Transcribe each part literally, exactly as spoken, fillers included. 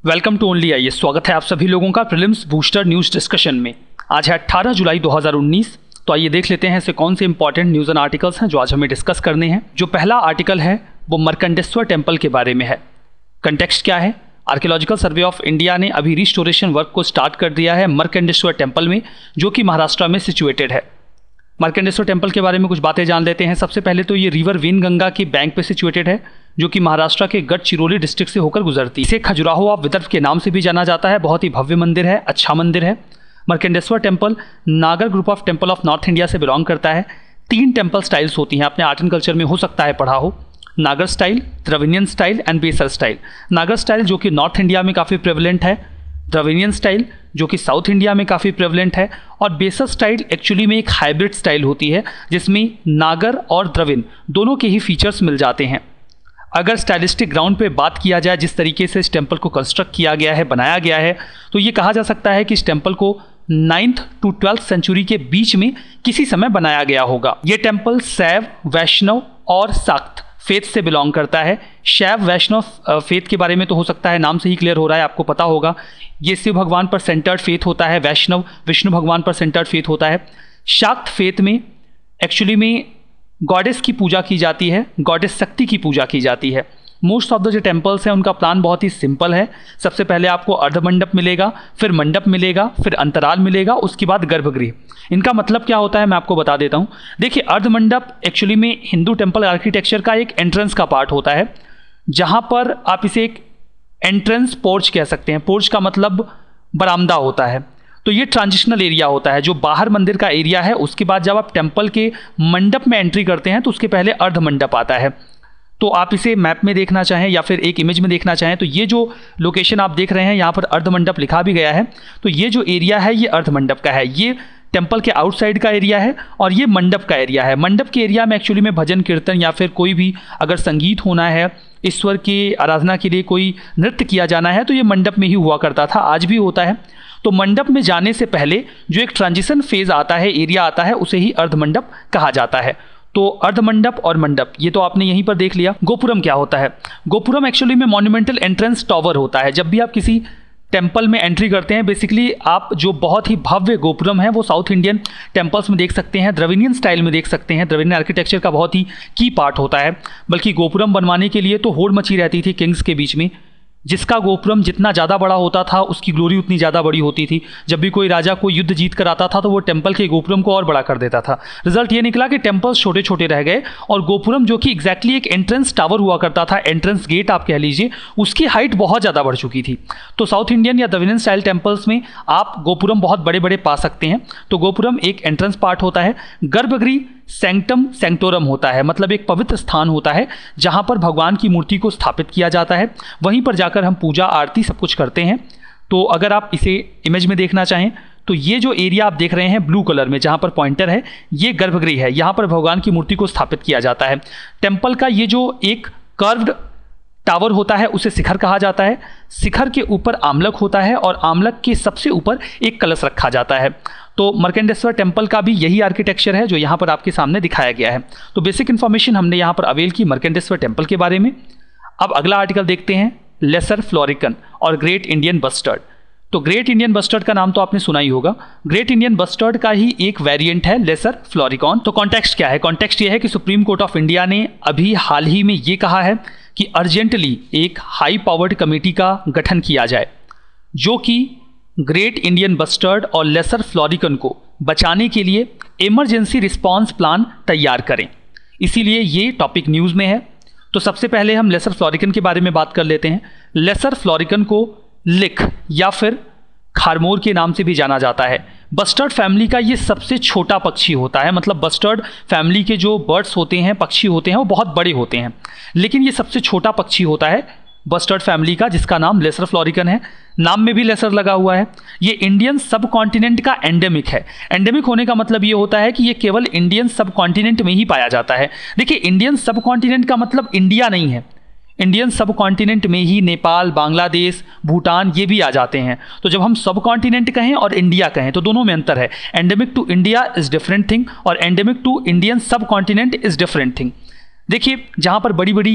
Welcome to only IAS. स्वागत है आप सभी लोगों का प्रीलिम्स बूस्टर न्यूज डिस्कशन में। आज है अठारह जुलाई दो हज़ार उन्नीस। तो आइए देख लेते हैं ऐसे कौन से इंपॉर्टेंट न्यूज़ एंड आर्टिकल्स हैं जो आज हमें डिस्कस करने हैं। जो पहला आर्टिकल है वो मर्कंडेश्वर टेम्पल के बारे में है। कंटेक्स्ट क्या है? आर्कियोलॉजिकल सर्वे ऑफ इंडिया ने अभी रिस्टोरेशन वर्क को स्टार्ट कर दिया है मर्कंडेश्वर टेम्पल में, जो कि महाराष्ट्र में सिचुएटेड है। मर्कंडेश्वर टेम्पल के बारे में कुछ बातें जान लेते हैं। सबसे पहले तो ये रिवर वेनगंगा के बैंक पे सिचुएटेड है, जो कि महाराष्ट्र के गढ़चिरौली डिस्ट्रिक्ट से होकर गुजरती है। इसे खजुराहो ऑफ विदर्भ के नाम से भी जाना जाता है। बहुत ही भव्य मंदिर है, अच्छा मंदिर है। Markandeshwar temple Nagara group of temple of North India से बिलोंग करता है। तीन टेम्पल स्टाइल्स होती हैं, आपने आर्ट एंड कल्चर में हो सकता है पढ़ा हो। Nagara style, Dravidian style and Besara style. Nagara style जो कि नॉर्थ इंडिया में काफ़ी प्रेवलेंट है, द्रविडियन स्टाइल जो कि साउथ इंडिया में काफ़ी प्रेवलेंट है, और बेसर स्टाइल एक्चुअली में एक हाइब्रिड स्टाइल होती है जिसमें नागर और द्रविड़ दोनों के ही फीचर्स मिल जाते हैं। अगर स्टाइलिस्टिक ग्राउंड पे बात किया जाए जिस तरीके से इस टेम्पल को कंस्ट्रक्ट किया गया है, बनाया गया है, तो ये कहा जा सकता है कि इस टेम्पल को नाइन्थ टू ट्वेल्थ सेंचुरी के बीच में किसी समय बनाया गया होगा। ये टेम्पल शैव, वैष्णव और शाक्त फेथ से बिलोंग करता है। शैव वैष्णव फेथ के बारे में तो हो सकता है नाम से ही क्लियर हो रहा है, आपको पता होगा। ये शिव भगवान पर सेंटर्ड फेथ होता है। वैष्णव विष्णु भगवान पर सेंटर्ड फेथ होता है। शाक्त फेथ में एक्चुअली में गॉडेस की पूजा की जाती है, गॉडेस शक्ति की पूजा की जाती है। मोस्ट ऑफ द जो टेम्पल्स हैं उनका प्लान बहुत ही सिंपल है। सबसे पहले आपको अर्धमंडप मिलेगा, फिर मंडप मिलेगा, फिर अंतराल मिलेगा, उसके बाद गर्भगृह। इनका मतलब क्या होता है मैं आपको बता देता हूँ। देखिए, अर्धमंडप एक्चुअली में हिंदू टेम्पल आर्किटेक्चर का एक एंट्रेंस का पार्ट होता है, जहाँ पर आप इसे एक एंट्रेंस पोर्च कह सकते हैं। पोर्च का मतलब बरामदा होता है। तो ये ट्रांजिशनल एरिया होता है जो बाहर मंदिर का एरिया है। उसके बाद जब आप टेम्पल के मंडप में एंट्री करते हैं तो उसके पहले अर्ध मंडप आता है। तो आप इसे मैप में देखना चाहें या फिर एक इमेज में देखना चाहें तो ये जो लोकेशन आप देख रहे हैं यहाँ पर अर्ध मंडप लिखा भी गया है। तो ये जो एरिया है ये अर्ध मंडप का है। ये टेम्पल के आउटसाइड का एरिया है और ये मंडप का एरिया है। मंडप के एरिया में एक्चुअली में भजन कीर्तन या फिर कोई भी अगर संगीत होना है, ईश्वर की आराधना के लिए कोई नृत्य किया जाना है, तो ये मंडप में ही हुआ करता था, आज भी होता है। तो मंडप में जाने से पहले जो एक ट्रांजिशन फेज आता है, एरिया आता है, उसे ही अर्धमंडप कहा जाता है। तो अर्धमंडप और मंडप ये तो आपने यहीं पर देख लिया। गोपुरम क्या होता है? गोपुरम एक्चुअली में मॉन्यूमेंटल एंट्रेंस टावर होता है। जब भी आप किसी टेम्पल में एंट्री करते हैं, बेसिकली आप जो बहुत ही भव्य गोपुरम है वो साउथ इंडियन टेम्पल्स में देख सकते हैं, द्रविडियन स्टाइल में देख सकते हैं। द्रविडियन आर्किटेक्चर का बहुत ही की पार्ट होता है। बल्कि गोपुरम बनवाने के लिए तो होड़ मची रहती थी किंग्स के बीच में। जिसका गोपुरम जितना ज़्यादा बड़ा होता था उसकी ग्लोरी उतनी ज़्यादा बड़ी होती थी। जब भी कोई राजा को युद्ध जीत कर आता था तो वो टेम्पल के गोपुरम को और बड़ा कर देता था। रिजल्ट ये निकला कि टेम्पल्स छोटे छोटे रह गए और गोपुरम जो कि एग्जैक्टली एक एंट्रेंस टावर हुआ करता था, एंट्रेंस गेट आप कह लीजिए, उसकी हाइट बहुत ज़्यादा बढ़ चुकी थी। तो साउथ इंडियन या द्रविडियन स्टाइल टेम्पल्स में आप गोपुरम बहुत बड़े बड़े पा सकते हैं। तो गोपुरम एक एंट्रेंस पार्ट होता है। गर्भगृह सैंक्टम सैंक्टोरम होता है, मतलब एक पवित्र स्थान होता है जहां पर भगवान की मूर्ति को स्थापित किया जाता है। वहीं पर जाकर हम पूजा आरती सब कुछ करते हैं। तो अगर आप इसे इमेज में देखना चाहें तो ये जो एरिया आप देख रहे हैं ब्लू कलर में जहां पर पॉइंटर है, ये गर्भगृह है। यहां पर भगवान की मूर्ति को स्थापित किया जाता है। टेम्पल का ये जो एक कर्व्ड टावर होता है उसे शिखर कहा जाता है। शिखर के ऊपर आमलक होता है और आमलक के सबसे ऊपर एक कलश रखा जाता है। तो मर्कंडेश्वर टेम्पल का भी यही आर्किटेक्चर है जो यहाँ पर आपके सामने दिखाया गया है। तो बेसिक इन्फॉर्मेशन हमने यहाँ पर अवेल की मर्कंडेश्वर टेम्पल के बारे में। अब अगला आर्टिकल देखते हैं, लेसर फ्लोरिकन और ग्रेट इंडियन बस्टर्ड। तो ग्रेट इंडियन बस्टर्ड का नाम तो आपने सुना ही होगा। ग्रेट इंडियन बस्टर्ड का ही एक वेरिएंट है लेसर फ्लोरिकॉन। तो कॉन्टेक्स्ट क्या है? कॉन्टेक्स्ट ये है कि सुप्रीम कोर्ट ऑफ इंडिया ने अभी हाल ही में ये कहा है कि अर्जेंटली एक हाई पावर्ड कमेटी का गठन किया जाए जो कि ग्रेट इंडियन बस्टर्ड और लेसर फ्लोरिकन को बचाने के लिए इमरजेंसी रिस्पांस प्लान तैयार करें। इसीलिए ये टॉपिक न्यूज़ में है। तो सबसे पहले हम लेसर फ्लोरिकन के बारे में बात कर लेते हैं। लेसर फ्लोरिकन को लिक या फिर खारमोर के नाम से भी जाना जाता है। बस्टर्ड फैमिली का ये सबसे छोटा पक्षी होता है। मतलब बस्टर्ड फैमिली के जो बर्ड्स होते हैं, पक्षी होते हैं, वो बहुत बड़े होते हैं, लेकिन ये सबसे छोटा पक्षी होता है बस्टर्ड फैमिली का, जिसका नाम लेसर फ्लोरिकन है। नाम में भी लेसर लगा हुआ है। ये इंडियन सब कॉन्टिनेंट का एंडेमिक है। एंडेमिक होने का मतलब ये होता है कि ये केवल इंडियन सब कॉन्टिनेंट में ही पाया जाता है। देखिए, इंडियन सब कॉन्टिनेंट का मतलब इंडिया नहीं है। इंडियन सब कॉन्टिनेंट में ही नेपाल, बांग्लादेश, भूटान ये भी आ जाते हैं। तो जब हम सब कॉन्टिनेंट कहें और इंडिया कहें तो दोनों में अंतर है। Endemic to India is different thing और endemic to Indian subcontinent is different thing. देखिए, जहाँ पर बड़ी बड़ी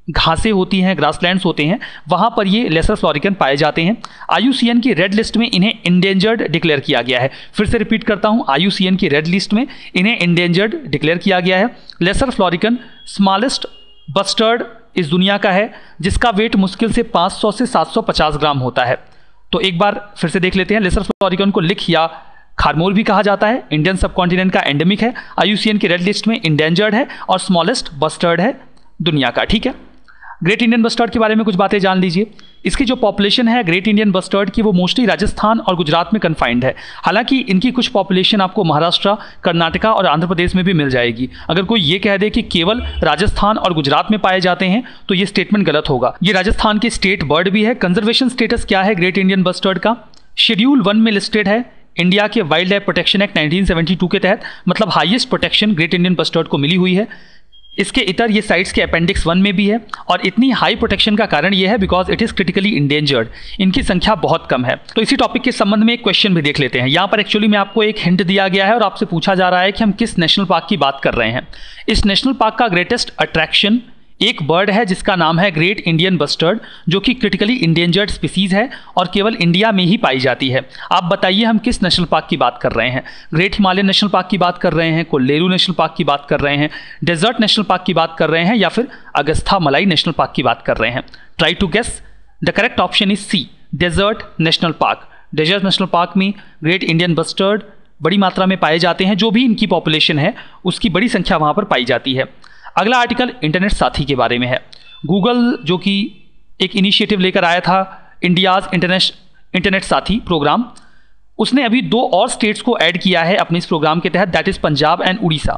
घासें होती हैं, ग्रासलैंड्स होते हैं, वहाँ पर ये लेसर फ्लोरिकन पाए जाते हैं। आई यू सी एन की रेड लिस्ट में इन्हें इंडेंजर्ड डिक्लेयर किया गया है। फिर से रिपीट करता हूँ, आई यू सी एन की रेड लिस्ट में इन्हें इंडेंजर्ड डिक्लेयर किया गया है। लेसर फ्लोरिकन स्मॉलेस्ट बस्टर्ड इस दुनिया का है, जिसका वेट मुश्किल से पाँच सौ से सात सौ पचास ग्राम होता है। तो एक बार फिर से देख लेते हैं। लेसर फ्लोरिकन को लिख या खारमोर भी कहा जाता है, इंडियन सबकॉन्टिनेंट का एंडेमिक है, आई यू सी एन की रेड लिस्ट में इंडेंजर्ड है और स्मॉलेस्ट बस्टर्ड है दुनिया का। ठीक है, ग्रेट इंडियन बस्टर्ड के बारे में कुछ बातें जान लीजिए। इसकी जो पॉपुलेशन है ग्रेट इंडियन बस्टर्ड की, वो मोस्टली राजस्थान और गुजरात में कन्फाइंड है। हालांकि इनकी कुछ पॉपुलेशन आपको महाराष्ट्र, कर्नाटका और आंध्र प्रदेश में भी मिल जाएगी। अगर कोई ये कह दे कि केवल राजस्थान और गुजरात में पाए जाते हैं तो ये स्टेटमेंट गलत होगा। ये राजस्थान के स्टेट बर्ड भी है। कंजर्वेशन स्टेटस क्या है ग्रेट इंडियन बस्टर्ड का? शेड्यूल वन में लिस्टेड है इंडिया के wildlife protection act nineteen seventy two के तहत, मतलब highest protection great Indian bustard को मिली हुई है। इसके इतर ये साइट्स के अपेंडिक्स वन में भी है और इतनी हाई प्रोटेक्शन का कारण ये है because it is critically endangered. इनकी संख्या बहुत कम है। तो इसी टॉपिक के संबंध में एक क्वेश्चन भी देख लेते हैं। यहाँ पर एक्चुअली में आपको एक हिंट दिया गया है और आपसे पूछा जा रहा है कि हम किस नेशनल पार्क की बात कर रहे हैं। इस नेशनल पार्क का ग्रेटेस्ट अट्रैक्शन एक बर्ड है जिसका नाम है ग्रेट इंडियन बस्टर्ड, जो कि क्रिटिकली इंडेंजर्ड स्पीसीज है और केवल इंडिया में ही पाई जाती है। आप बताइए हम किस नेशनल पार्क की बात कर रहे हैं? ग्रेट हिमालयन नेशनल पार्क की बात कर रहे हैं, कोल्लेरू नेशनल पार्क की बात कर रहे हैं, डेजर्ट नेशनल पार्क की बात कर रहे हैं, या फिर अगस्था मलाई नेशनल पार्क की बात कर रहे हैं? Try to guess. The correct option is C, desert national park. Desert national park में ग्रेट इंडियन बस्टर्ड बड़ी मात्रा में पाए जाते हैं। जो भी इनकी पॉपुलेशन है उसकी बड़ी संख्या वहाँ पर पाई जाती है। अगला आर्टिकल इंटरनेट साथी के बारे में है। गूगल जो कि एक इनिशिएटिव लेकर आया था, India's internet internet Saathi program, उसने अभी दो और स्टेट्स को ऐड किया है अपने इस प्रोग्राम के तहत, that is Punjab and Orissa.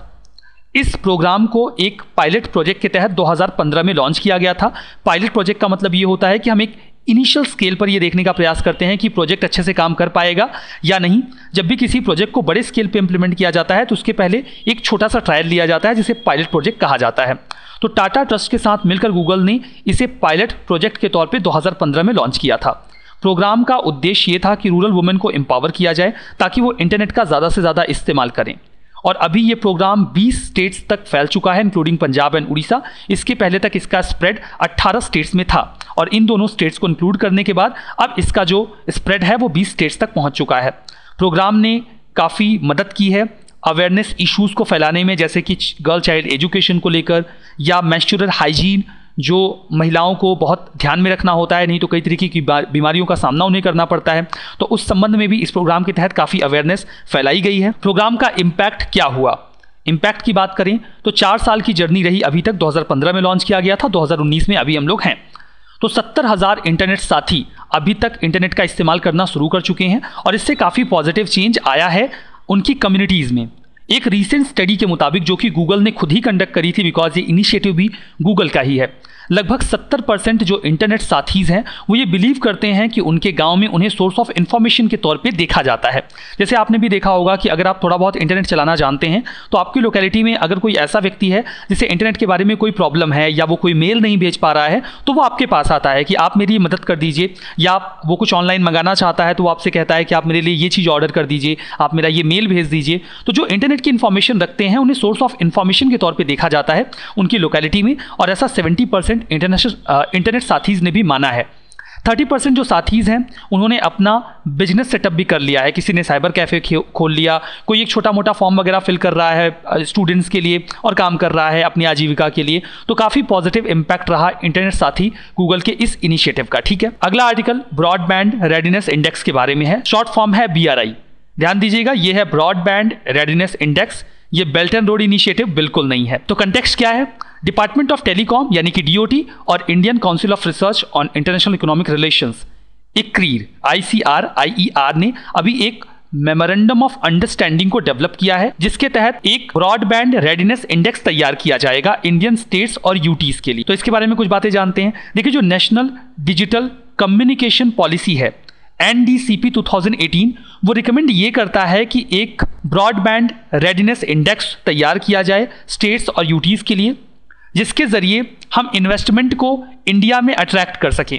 इस प्रोग्राम को एक पायलट प्रोजेक्ट के तहत दो हज़ार पंद्रह में लॉन्च किया गया था। पायलट प्रोजेक्ट का मतलब ये होता है कि हम एक इनिशियल स्केल पर ये देखने का प्रयास करते हैं कि प्रोजेक्ट अच्छे से काम कर पाएगा या नहीं। जब भी किसी प्रोजेक्ट को बड़े स्केल पे इंप्लीमेंट किया जाता है तो उसके पहले एक छोटा सा ट्रायल लिया जाता है जिसे पायलट प्रोजेक्ट कहा जाता है। तो टाटा ट्रस्ट के साथ मिलकर गूगल ने इसे पायलट प्रोजेक्ट के तौर पे दो हज़ार पंद्रह में लॉन्च किया था। प्रोग्राम का उद्देश्य ये था कि रूरल वुमेन को एम्पावर किया जाए ताकि वो इंटरनेट का ज़्यादा से ज़्यादा इस्तेमाल करें। और अभी ये प्रोग्राम बीस स्टेट्स तक फैल चुका है, इंक्लूडिंग पंजाब एंड उड़ीसा। इसके पहले तक इसका स्प्रेड अट्ठारह स्टेट्स में था और इन दोनों स्टेट्स को इंक्लूड करने के बाद अब इसका जो स्प्रेड है वो बीस स्टेट्स तक पहुंच चुका है। प्रोग्राम ने काफ़ी मदद की है अवेयरनेस इश्यूज़ को फैलाने में, जैसे कि गर्ल चाइल्ड एजुकेशन को लेकर या मेंस्ट्रुअल हाइजीन, जो महिलाओं को बहुत ध्यान में रखना होता है, नहीं तो कई तरीके की बीमारियों का सामना उन्हें करना पड़ता है। तो उस संबंध में भी इस प्रोग्राम के तहत काफ़ी अवेयरनेस फैलाई गई है। प्रोग्राम का इम्पैक्ट क्या हुआ? इम्पैक्ट की बात करें तो चार साल की जर्नी रही अभी तक। दो हज़ार पंद्रह में लॉन्च किया गया था, दो हज़ार उन्नीस में अभी हम लोग हैं। तो सत्तर हज़ार इंटरनेट साथी अभी तक इंटरनेट का इस्तेमाल करना शुरू कर चुके हैं और इससे काफ़ी पॉजिटिव चेंज आया है उनकी कम्युनिटीज़ में। एक रीसेंट स्टडी के मुताबिक, जो कि गूगल ने खुद ही कंडक्ट करी थी बिकॉज ये इनिशिएटिव भी गूगल का ही है, लगभग सत्तर परसेंट जो इंटरनेट साथीज़ हैं वो ये बिलीव करते हैं कि उनके गांव में उन्हें सोर्स ऑफ इन्फॉर्मेशन के तौर पे देखा जाता है। जैसे आपने भी देखा होगा कि अगर आप थोड़ा बहुत इंटरनेट चलाना जानते हैं तो आपकी लोकेलिटी में अगर कोई ऐसा व्यक्ति है जिसे इंटरनेट के बारे में कोई प्रॉब्लम है या वो कोई मेल नहीं भेज पा रहा है तो वो आपके पास आता है कि आप मेरी मदद कर दीजिए, या वो कुछ ऑनलाइन मंगाना चाहता है तो वो आपसे कहता है कि आप मेरे लिए ये चीज़ ऑर्डर कर दीजिए, आप मेरा ये मेल भेज दीजिए। तो जो इंटरनेट की इन्फॉर्मेशन रखते हैं उन्हें सोर्स ऑफ इन्फॉर्मेशन के तौर पर देखा जाता है उनकी लोकेलिटी में, और ऐसा सेवेंटी परसेंट इंटरनेशनल इंटरनेट साथीज़ ने भी माना है। तीस परसेंट जो साथीज़ हैं उन्होंने अपना बिजनेस सेटअप भी कर लिया है। किसी ने साइबर कैफ़े खोल लिया, कोई एक छोटा मोटा फॉर्म वगैरह फिल कर रहा है स्टूडेंट्स के लिए और काम कर रहा है अपनी आजीविका के लिए। तो काफ़ी पॉजिटिव इम्पैक्ट रहा इंटरनेट साथी गूगल के इस इनिशिएटिव का। ठीक है, अगला आर्टिकल ब्रॉडबैंड रेडीनेस इंडेक्स के बारे में है। शॉर्ट फॉर्म है बी आर आई। ध्यान दीजिएगा, ये है ब्रॉडबैंड रेडीनेस इंडेक्स। ये बेल्ट एंड रोड इनिशिएटिव बिल्कुल नहीं है। तो कंटेक्स्ट क्या है? डिपार्टमेंट ऑफ टेलीकॉम यानी कि डी ओ टी और Indian council of research on international economic relations, ICRIER I C R I E R ने अभी एक मेमोरेंडम ऑफ अंडरस्टैंडिंग को डेवलप किया है जिसके तहत एक ब्रॉडबैंड रेडीनेस इंडेक्स तैयार किया जाएगा इंडियन स्टेट्स और यूटीज के लिए। तो इसके बारे में कुछ बातें जानते हैं। देखिए, जो नेशनल डिजिटल कम्युनिकेशन पॉलिसी है एन डी सी पी दो हज़ार अठारह, वो रिकमेंड ये करता है कि एक ब्रॉडबैंड रेडीनेस इंडेक्स तैयार किया जाए स्टेट्स और यूटीज के लिए, जिसके ज़रिए हम इन्वेस्टमेंट को इंडिया में अट्रैक्ट कर सकें।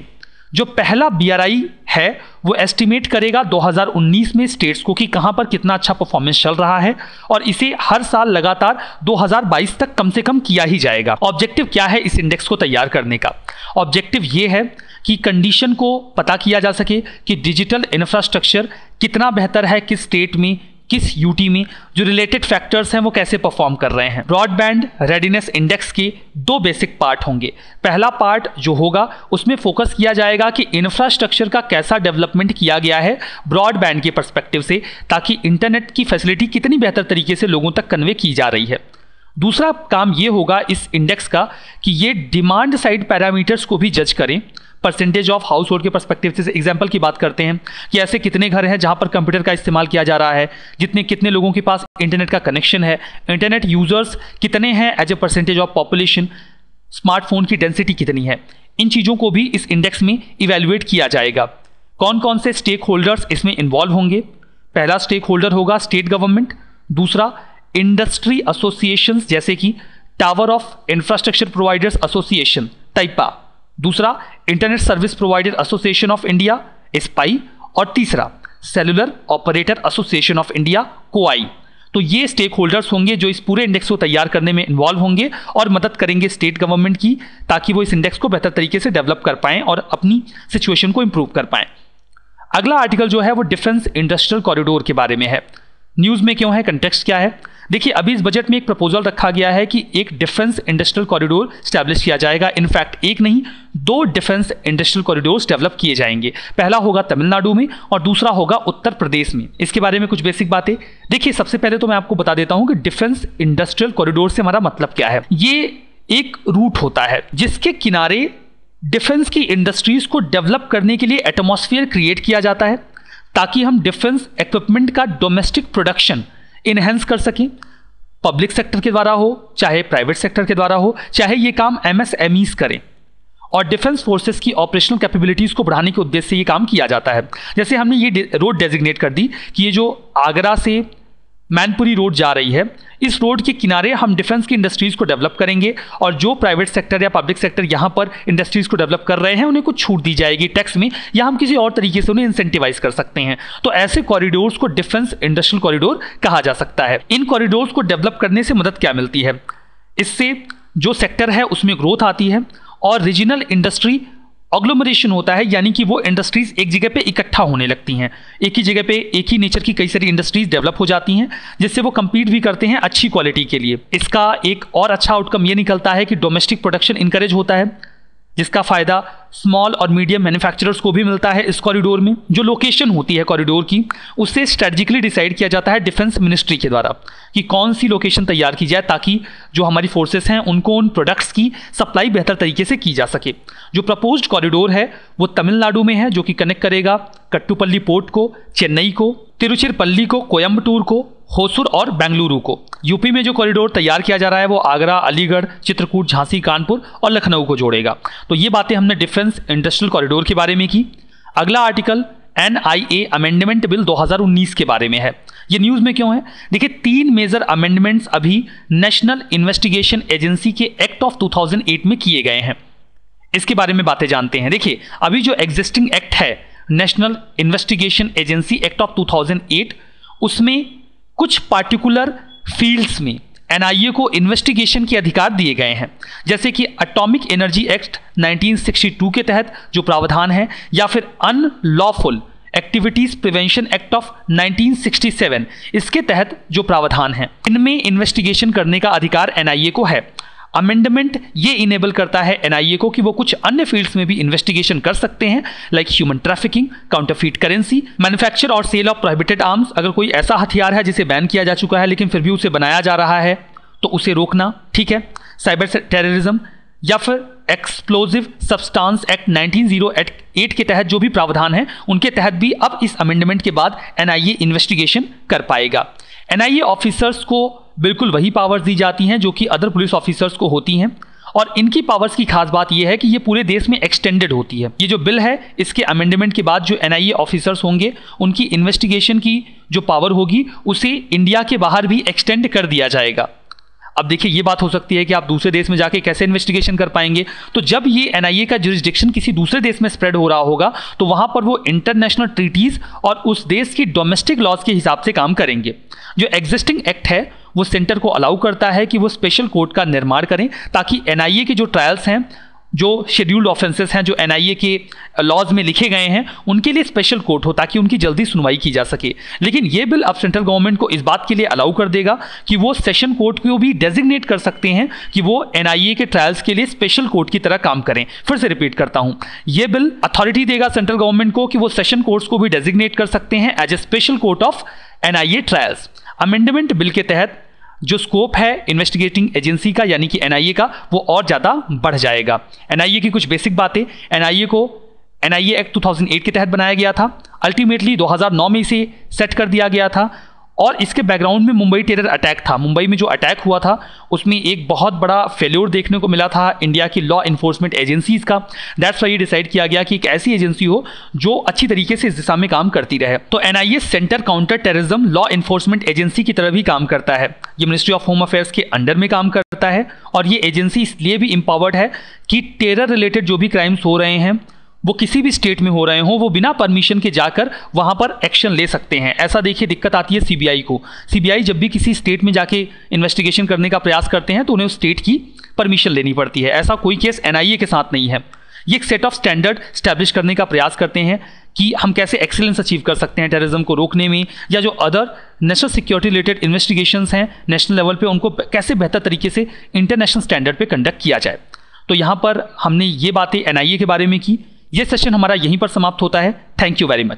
जो पहला बी आर आई है वो एस्टिमेट करेगा दो हज़ार उन्नीस में स्टेट्स को कि कहां पर कितना अच्छा परफॉर्मेंस चल रहा है, और इसे हर साल लगातार दो हज़ार बाईस तक कम से कम किया ही जाएगा। ऑब्जेक्टिव क्या है इस इंडेक्स को तैयार करने का? ऑब्जेक्टिव ये है कि कंडीशन को पता किया जा सके कि डिजिटल इंफ्रास्ट्रक्चर कितना बेहतर है किस स्टेट में, किस यूटी में, जो रिलेटेड फैक्टर्स हैं वो कैसे परफॉर्म कर रहे हैं। ब्रॉडबैंड रेडीनेस इंडेक्स के दो बेसिक पार्ट होंगे। पहला पार्ट जो होगा उसमें फोकस किया जाएगा कि इंफ्रास्ट्रक्चर का कैसा डेवलपमेंट किया गया है ब्रॉडबैंड के पर्सपेक्टिव से, ताकि इंटरनेट की फैसिलिटी कितनी बेहतर तरीके से लोगों तक कन्वे की जा रही है। दूसरा काम ये होगा इस इंडेक्स का कि ये डिमांड साइड पैरामीटर्स को भी जज करें, परसेंटेज ऑफ हाउस होल्ड के पर्सपेक्टिव से। एग्जांपल की बात करते हैं कि ऐसे कितने घर हैं जहां पर कंप्यूटर का इस्तेमाल किया जा रहा है, जितने कितने लोगों के पास इंटरनेट का कनेक्शन है, इंटरनेट यूजर्स कितने हैं as a percentage of population, smartphone की डेंसिटी कितनी है। इन चीज़ों को भी इस इंडेक्स में इवेल्युएट किया जाएगा। कौन कौन से स्टेक होल्डर्स इसमें इन्वॉल्व होंगे? पहला स्टेक होल्डर होगा स्टेट गवर्नमेंट, दूसरा इंडस्ट्री एसोसिएशंस जैसे कि tower of infrastructure providers association टाइपा, दूसरा internet service provider association of India ISPAI, और तीसरा cellular operator association of India COAI. तो ये स्टेक होल्डर्स होंगे जो इस पूरे इंडेक्स को तैयार करने में इन्वॉल्व होंगे और मदद करेंगे स्टेट गवर्नमेंट की, ताकि वो इस इंडेक्स को बेहतर तरीके से डेवलप कर पाएं और अपनी सिचुएशन को इंप्रूव कर पाएं। अगला आर्टिकल जो है वो डिफेंस इंडस्ट्रियल कॉरिडोर के बारे में है। न्यूज़ में क्यों है, कंटेक्स्ट क्या है? देखिए, अभी इस बजट में एक प्रपोजल रखा गया है कि एक डिफेंस इंडस्ट्रियल कॉरिडोर स्टैब्लिश किया जाएगा। इनफैक्ट एक नहीं, दो डिफेंस इंडस्ट्रियल कॉरिडोर्स डेवलप किए जाएंगे। पहला होगा तमिलनाडु में और दूसरा होगा उत्तर प्रदेश में। इसके बारे में कुछ बेसिक बातें देखिए। सबसे पहले तो मैं आपको बता देता हूं कि डिफेंस इंडस्ट्रियल कॉरिडोर से हमारा मतलब क्या है। ये एक रूट होता है जिसके किनारे डिफेंस की इंडस्ट्रीज को डेवलप करने के लिए एटमॉस्फेयर क्रिएट किया जाता है, ताकि हम डिफेंस इक्विपमेंट का डोमेस्टिक प्रोडक्शन इनहेंस कर सकें। पब्लिक सेक्टर के द्वारा हो, चाहे प्राइवेट सेक्टर के द्वारा हो, चाहे ये काम एमएसएमईज करें, और डिफेंस फोर्सेस की ऑपरेशनल कैपेबिलिटीज को बढ़ाने के उद्देश्य से ये काम किया जाता है। जैसे हमने ये रोड डेजिग्नेट कर दी कि ये जो आगरा से मैनपुरी रोड जा रही है, इस रोड के किनारे हम डिफेंस की इंडस्ट्रीज को डेवलप करेंगे, और जो प्राइवेट सेक्टर या पब्लिक सेक्टर यहाँ पर इंडस्ट्रीज को डेवलप कर रहे हैं उन्हें कुछ छूट दी जाएगी टैक्स में, या हम किसी और तरीके से उन्हें इंसेंटिवाइज कर सकते हैं। तो ऐसे कॉरिडोर्स को डिफेंस इंडस्ट्रियल कॉरिडोर कहा जा सकता है। इन कॉरिडोर्स को डेवलप करने से मदद क्या मिलती है? इससे जो सेक्टर है उसमें ग्रोथ आती है और रीजनल इंडस्ट्री ऑग्लोमरेशन होता है, यानी कि वो इंडस्ट्रीज एक जगह पे इकट्ठा होने लगती हैं। एक ही जगह पे एक ही नेचर की कई सारी इंडस्ट्रीज डेवलप हो जाती हैं, जिससे वो compete भी करते हैं अच्छी क्वालिटी के लिए। इसका एक और अच्छा आउटकम ये निकलता है कि डोमेस्टिक प्रोडक्शन इंकरेज होता है, जिसका फायदा स्मॉल और मीडियम मैन्युफैक्चरर्स को भी मिलता है। इस कॉरिडोर में जो लोकेशन होती है कॉरिडोर की, उससे स्ट्रेटजिकली डिसाइड किया जाता है डिफेंस मिनिस्ट्री के द्वारा कि कौन सी लोकेशन तैयार की जाए, ताकि जो हमारी फोर्सेस हैं उनको उन प्रोडक्ट्स की सप्लाई बेहतर तरीके से की जा सके। जो प्रपोज्ड कॉरिडोर है वो तमिलनाडु में है, जो कि कनेक्ट करेगा कट्टुपल्ली पोर्ट को, चेन्नई को, तिरुचिरपल्ली को, कोयम्बटूर को, होसुर और बेंगलुरु को। यूपी में जो कॉरिडोर तैयार किया जा रहा है वो आगरा, अलीगढ़, चित्रकूट, झांसी, कानपुर और लखनऊ को जोड़ेगा। तो ये बातें हमने डिफेंस इंडस्ट्रियल कॉरिडोर के बारे में की। अगला article N I A amendment bill दो हज़ार उन्नीस के बारे में है। ये न्यूज़ में क्यों है? देखिए, तीन मेजर अमेंडमेंट्स अभी नेशनल इन्वेस्टिगेशन एजेंसी के एक्ट ऑफ दो हज़ार आठ में किए गए हैं। इसके बारे में बातें जानते हैं। देखिए, अभी जो एग्जिस्टिंग एक्ट है national investigation agency act of दो हज़ार आठ, उसमें कुछ पार्टिकुलर फील्ड्स में एन आई ए को इन्वेस्टिगेशन के अधिकार दिए गए हैं, जैसे कि एटॉमिक एनर्जी एक्ट उन्नीस सौ बासठ के तहत जो प्रावधान है, या फिर unlawful activities prevention act of उन्नीस सौ सरसठ, इसके तहत जो प्रावधान है, इनमें इन्वेस्टिगेशन करने का अधिकार एन आई ए को है। अमेंडमेंट ये इनेबल करता है एन आई ए को कि वो कुछ अन्य फील्ड्स में भी इन्वेस्टिगेशन कर सकते हैं, like human trafficking, counterfeit currency, manufacture और सेल ऑफ प्रोहिबिटेड आर्म्स। अगर कोई ऐसा हथियार है जिसे बैन किया जा चुका है लेकिन फिर भी उसे बनाया जा रहा है तो उसे रोकना, ठीक है। साइबर टेररिज्म या फिर एक्सप्लोजिव सब्सटेंस एक्ट उन्नीस सौ आठ के तहत जो भी प्रावधान है, उनके तहत भी अब इस अमेंडमेंट के बाद एन आई ए इन्वेस्टिगेशन कर पाएगा। एन आई ए ऑफिसर्स को बिल्कुल वही पावर्स दी जाती हैं जो कि अदर पुलिस ऑफिसर्स को होती हैं, और इनकी पावर्स की खास बात यह है कि ये पूरे देश में एक्सटेंडेड होती है। ये जो बिल है, इसके अमेंडमेंट के बाद जो एन आई ए ऑफिसर्स होंगे उनकी इन्वेस्टिगेशन की जो पावर होगी उसे इंडिया के बाहर भी एक्सटेंड कर दिया जाएगा। अब देखिए ये बात हो सकती है कि आप दूसरे देश में जाके कैसे इन्वेस्टिगेशन कर पाएंगे। तो जब ये एनआईए का जुरिस्डिक्शन किसी दूसरे देश में स्प्रेड हो रहा होगा तो वहां पर वो इंटरनेशनल ट्रीटीज और उस देश की डोमेस्टिक लॉज के हिसाब से काम करेंगे। जो एग्जिस्टिंग एक्ट है वो सेंटर को अलाउ करता है कि वो स्पेशल कोर्ट का निर्माण करें ताकि एनआईए के जो ट्रायल्स हैं, जो शेड्यूल्ड ऑफेंसेस हैं, जो एनआईए के लॉज में लिखे गए हैं, उनके लिए स्पेशल कोर्ट हो ताकि उनकी जल्दी सुनवाई की जा सके। लेकिन ये बिल अब सेंट्रल गवर्नमेंट को इस बात के लिए अलाउ कर देगा कि वो सेशन कोर्ट को भी डेजिग्नेट कर सकते हैं कि वो एनआईए के ट्रायल्स के लिए स्पेशल कोर्ट की तरह काम करें। फिर से रिपीट करता हूं, ये बिल अथॉरिटी देगा सेंट्रल गवर्नमेंट को कि वो सेशन कोर्ट्स को भी डेजिग्नेट कर सकते हैं as a special court of NIA trials. Amendment bill के तहत जो स्कोप है इन्वेस्टिगेटिंग एजेंसी का यानी कि एनआईए का वो और ज़्यादा बढ़ जाएगा। एनआईए की कुछ बेसिक बातें, एनआईए को एनआईए एक्ट दो हज़ार आठ के तहत बनाया गया था, अल्टीमेटली दो हज़ार नौ में इसे सेट कर दिया गया था और इसके बैकग्राउंड में मुंबई टेरर अटैक था। मुंबई में जो अटैक हुआ था उसमें एक बहुत बड़ा फेल्योर देखने को मिला था इंडिया की लॉ इन्फोर्समेंट एजेंसीज का। दैट्स वाई ये डिसाइड किया गया कि एक ऐसी एजेंसी हो जो अच्छी तरीके से इस दिशा में काम करती रहे। तो NIA centre counter terrorism law enforcement agency की तरह भी काम करता है। ये मिनिस्ट्री ऑफ होम अफेयर्स के अंडर में काम करता है और ये एजेंसी इसलिए भी एम्पावर्ड है कि टेरर रिलेटेड जो भी क्राइम्स हो रहे हैं वो किसी भी स्टेट में हो रहे हों, वो बिना परमिशन के जाकर वहां पर एक्शन ले सकते हैं। ऐसा देखिए दिक्कत आती है सीबीआई को। सीबीआई जब भी किसी स्टेट में जाके इन्वेस्टिगेशन करने का प्रयास करते हैं तो उन्हें उस स्टेट की परमिशन लेनी पड़ती है। ऐसा कोई केस एनआईए के साथ नहीं है। ये एक सेट ऑफ स्टैंडर्ड स्टैब्लिश करने का प्रयास करते हैं कि हम कैसे एक्सीलेंस अचीव कर सकते हैं टेररिज्म को रोकने में, या जो other national security related investigations हैं नेशनल लेवल पे उनको कैसे बेहतर तरीके से इंटरनेशनल स्टैंडर्ड पे कंडक्ट किया जाए। तो यहाँ पर हमने ये बातें एनआईए के बारे में की। ये सेशन हमारा यहीं पर समाप्त होता है। Thank you very much.